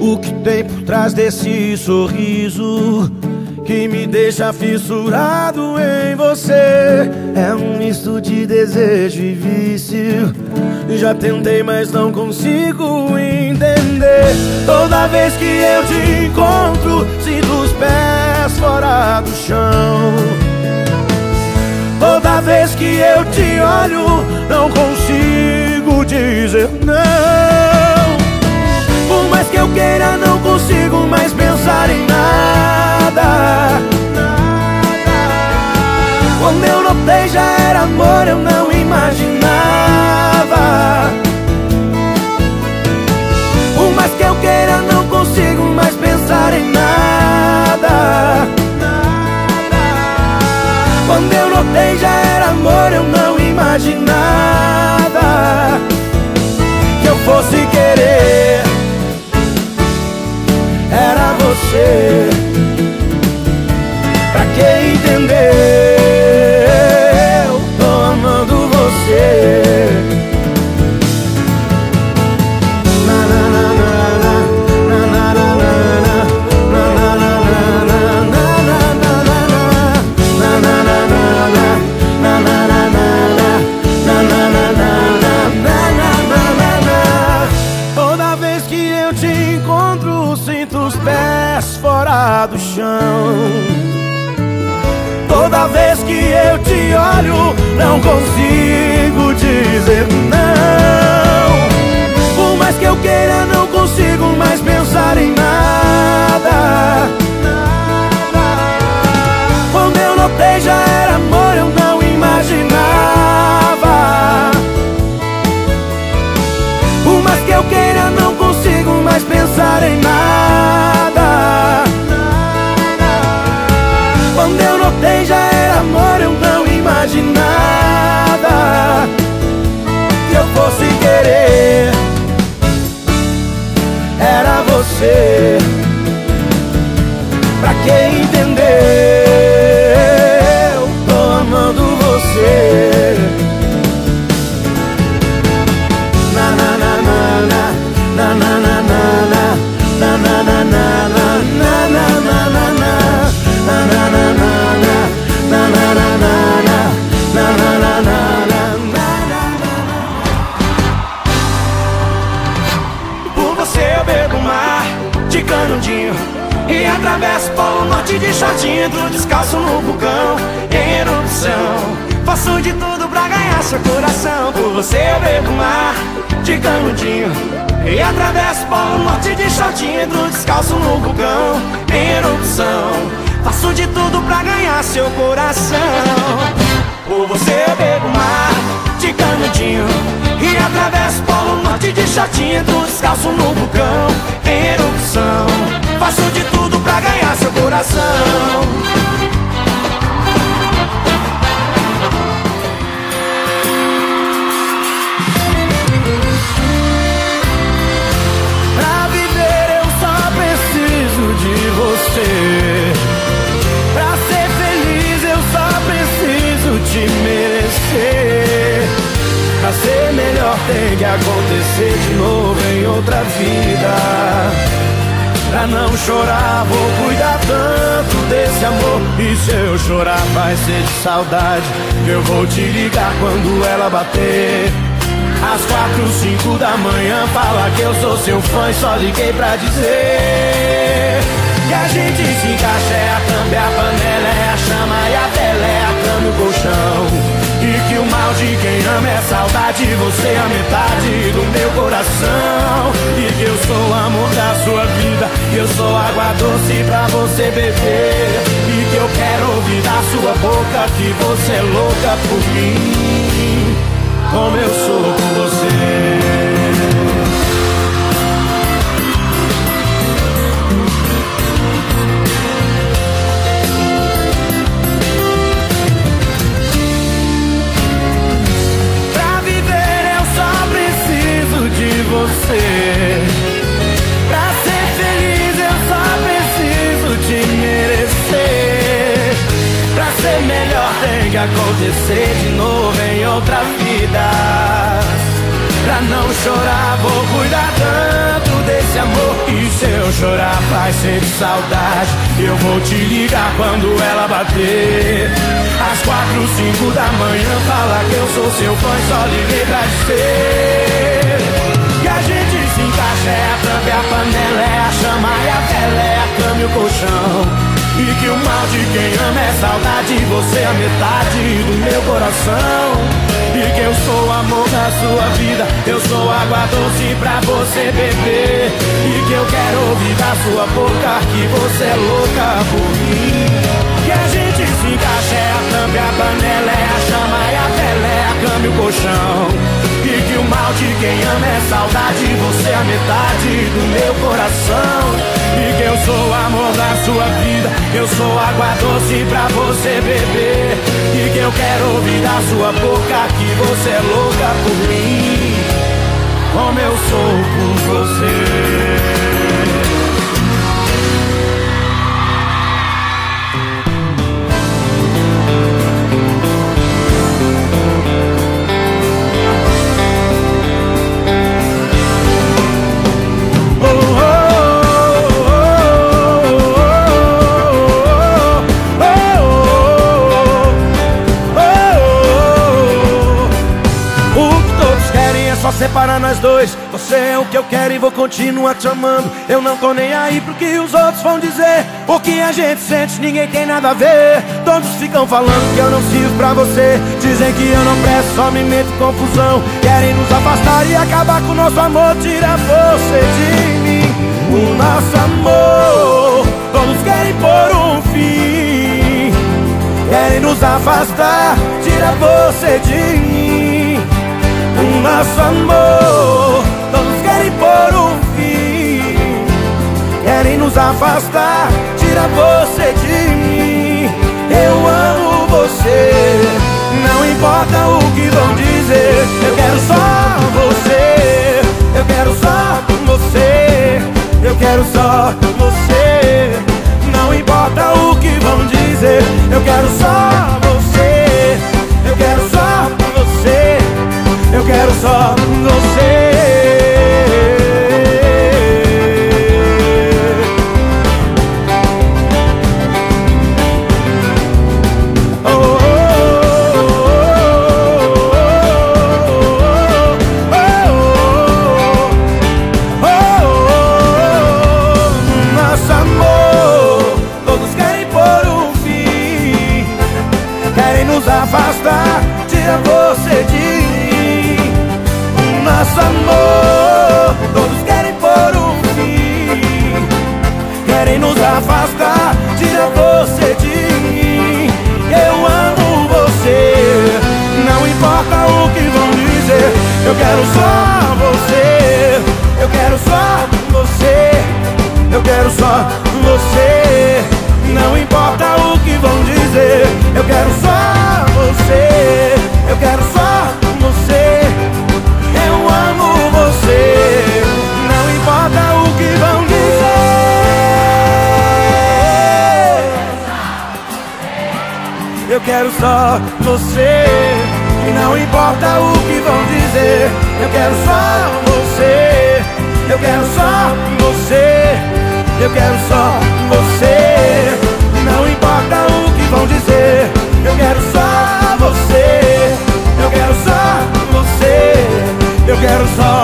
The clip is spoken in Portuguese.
O que tem por trás desse sorriso que me deixa fissurado em você? É um misto de desejo e vício. Já tentei, mas não consigo entender. Toda vez que eu te encontro, sinto os pés fora do chão. Toda vez que eu te olho, não consigo dizer não. Por mais que eu queira, não consigo mais pensar em nada. Quando eu notei já era amor, eu não imaginava. Por mais que eu queira, não consigo mais pensar em nada. Quando eu notei já era amor, eu não imaginava que eu fosse querer. Era você. Pra que entender? Eu tô amando você. Toda vez que eu te encontro, sinto os pés fora do chão. Toda vez que eu te olho, não consigo dizer não. Por mais que eu queira, não consigo mais pensar em nada. Quando eu notei já era amor, eu não imaginava. Por mais que eu queira, não consigo mais pensar em nada. Quando eu notei já era amor, eu não imaginava que eu fosse querer. Era você. Pra que entender? Eu tô amando você. Na na na na na na na na na na na na na na e atravesso o Polo Norte de shortinho, entro descalço no vulcão em erupção. Faço de tudo pra ganhar seu coração. Por você eu bebo mar de canudinho e atravesso o Polo Norte de shortinho, entro descalço no vulcão em erupção. Faço de tudo pra ganhar seu coração. Por você eu bebo mar de canudinho e atravesso o Polo Norte de shortinho, entro descalço no vulcão em erupção. Faço de tudo pra ganhar seu coração. Pra viver eu só preciso de você. Pra ser feliz eu só preciso te merecer. Pra ser melhor tem que acontecer de novo em outra vida. Pra não chorar vou cuidar tanto desse amor. E se eu chorar vai ser de saudade. Eu vou te ligar quando ela bater. Às 4, 5 da manhã fala que eu sou seu fã e só liguei pra dizer que a gente se encaixa, é a tampa, é a panela, é a chama e a vela, é a cama e o colchão. E que o mal de quem ama é saudade, você é a metade do meu coração. E que eu sou o amor da sua vida, que eu sou água doce pra você beber. E que eu quero ouvir da sua boca que você é louca por mim, como eu sou por você. Você. Pra ser feliz eu só preciso te merecer. Pra ser melhor tem que acontecer de novo em outra vida. Pra não chorar vou cuidar tanto desse amor. E se eu eu chorar vai ser de saudade. Eu vou te ligar quando ela bater. Às 4, 5 da manhã, fala que eu sou seu fã e só liguei pra dizer que a gente se encaixa, é a tampa e a panela, é a chama e a vela, é a cama e o colchão. E que o mal de quem ama é saudade, você é a metade do meu coração. E que eu sou o amor da sua vida, eu sou água doce pra você beber. E que eu quero ouvir da sua boca que você é louca por mim. Que a gente se encaixa, é a tampa e a panela, é a chama e a vela, é a cama e o colchão. E que o mal de quem ama é saudade, você é a metade do meu coração. E que eu sou o amor da sua vida, eu sou água doce pra você beber. E que eu quero ouvir da sua boca que você é louca por mim, como eu sou por você. Só separa nós dois. Você é o que eu quero e vou continuar te amando. Eu não tô nem aí pro que os outros vão dizer. O que a gente sente ninguém tem nada a ver. Todos ficam falando que eu não sirvo pra você. Dizem que eu não presto, só me meto em confusão. Querem nos afastar e acabar com o nosso amor. Tira você de mim, o nosso amor. Todos querem pôr um fim. Querem nos afastar, tira você de mim, o nosso amor. Todos querem pôr um fim. Querem nos afastar, tira você de mim. Eu amo você, não importa o que vão dizer. Eu quero só você, eu quero só você, eu quero só você. Não importa o que vão dizer. Eu quero só você, eu quero só você, eu quero só você. Oh, oh, oh, oh, nosso amor. Todos querem pôr um fim. Querem nos afastar, tira você de mim. Nosso amor, todos querem pôr um fim. Querem nos afastar, tira você de mim. Eu amo você, não importa o que vão dizer. Eu quero só você, eu quero só você, eu quero só você. Não importa o que vão dizer. Eu quero só você, eu quero só você. Eu amo você, não importa o que vão dizer. Eu quero só você, e não importa o que vão dizer. Eu quero só você, eu quero só você, eu quero só você. Não importa o que vão dizer. Eu quero só você, eu quero só você, eu quero só